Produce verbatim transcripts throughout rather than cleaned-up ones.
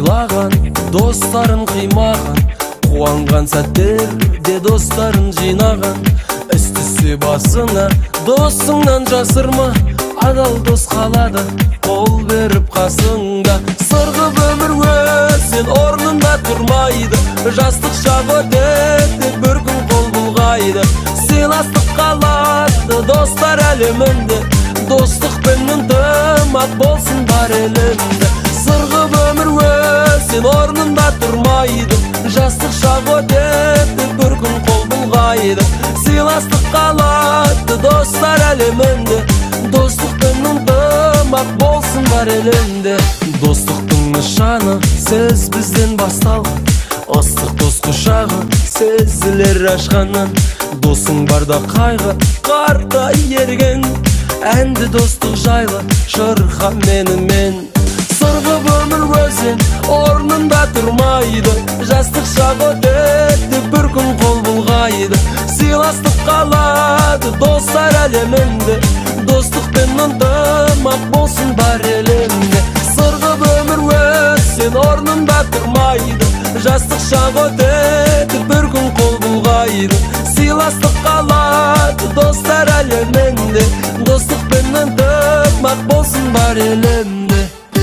жылаған, достарын қимаған, қуанған сәттерде достарын жинаған. Істесе басыңа, досыңнан жасырма, адал дос қалады, қол беріп қасыңда. Сырғып өмір өтсең орнында тұрмайды, жастық шақ өтеді, бір күн қол бұлғайды. Сыйластық қалады достар әлемінде, достықпен ынтымақ болсын бар елімде. Сырғып өмір өтсең орнында тұрмайды, жастық шақ өтеді, бір күн қол бұлғайды. Сыйластық қалады достар әлемінде, достықпен ынтымақ болсын бар елімде. Достықтың нышаны сіз бізден басталған, ыстық дос құшағы сезілер ашқаннан. Досың барда қайғы қарта ерген, әнді достық жайлы шырқа менімен. Сырғып өмір өтсең орнында тұрмайды, жастық шақ өтеді, бір күн қол бұлғайды. Сыйластық қалады достар әлемінде, достықпен ынтымақ болсын бар елімде. Сырғып өмір өтсең орнында тұрмайды, жастық шақ өтеді, бір күн қол бұлғайды. Сыйластық қалады достар әлемінде, достықпен ынтымақ болсын бар елімде.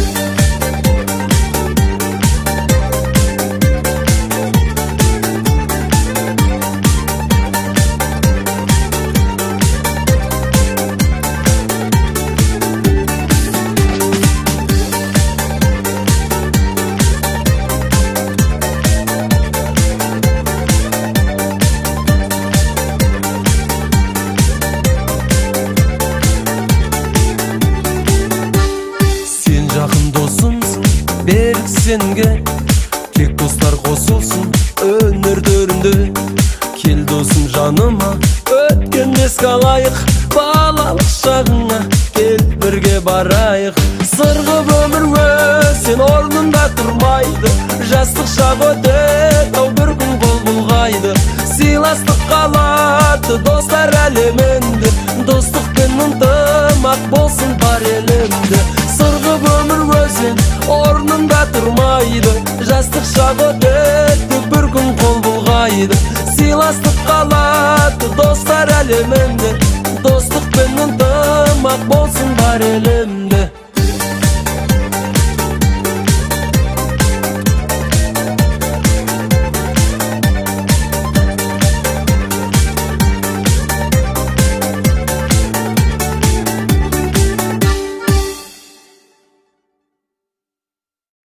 Берік сенге тек достар қосылсын өнер төрінде. Кел досым жаныма, өткен еске алайық, балалық шағыңа кел бірге барайық. Сырғып өмір өтсең орнында тұрмайды, жастық шақ өтеді, ау бір күн қол бұлғайды. Сыйластық қалады достар әлемінде, достықпен ынтымақ болсын бар елімде. Сырғып өмір өтсең орнында тұрмайды, жастық шақ өтеді, бір күн қол бұлғайды. Сыйластық қалады достар әлемінде, достықпен ынтымақ болсын бар елімде.